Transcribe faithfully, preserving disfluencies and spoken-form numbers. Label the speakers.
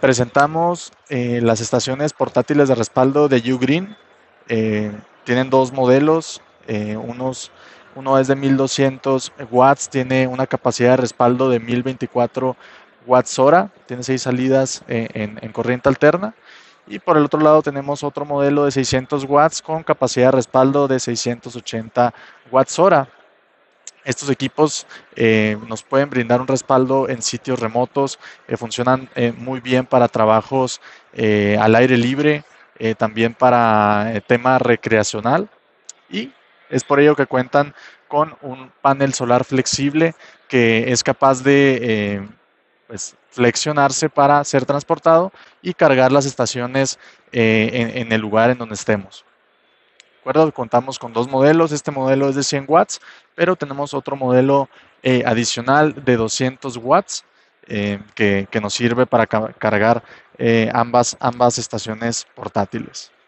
Speaker 1: presentamos eh, las estaciones portátiles de respaldo de Ugreen. Eh, tienen dos modelos, eh, unos, uno es de mil doscientos watts, tiene una capacidad de respaldo de mil veinticuatro watts hora, tiene seis salidas eh, en, en corriente alterna. Y por el otro lado tenemos otro modelo de seiscientos watts con capacidad de respaldo de seiscientos ochenta watts hora. Estos equipos eh, nos pueden brindar un respaldo en sitios remotos, eh, funcionan eh, muy bien para trabajos eh, al aire libre, eh, también para eh, tema recreacional, y es por ello que cuentan con un panel solar flexible que es capaz de eh, pues, flexionarse para ser transportado y cargar las estaciones eh, en, en el lugar en donde estemos. ¿De acuerdo? Contamos con dos modelos. Este modelo es de cien watts, pero tenemos otro modelo eh, adicional de doscientos watts eh, que, que, nos sirve para ca cargar eh, ambas, ambas estaciones portátiles.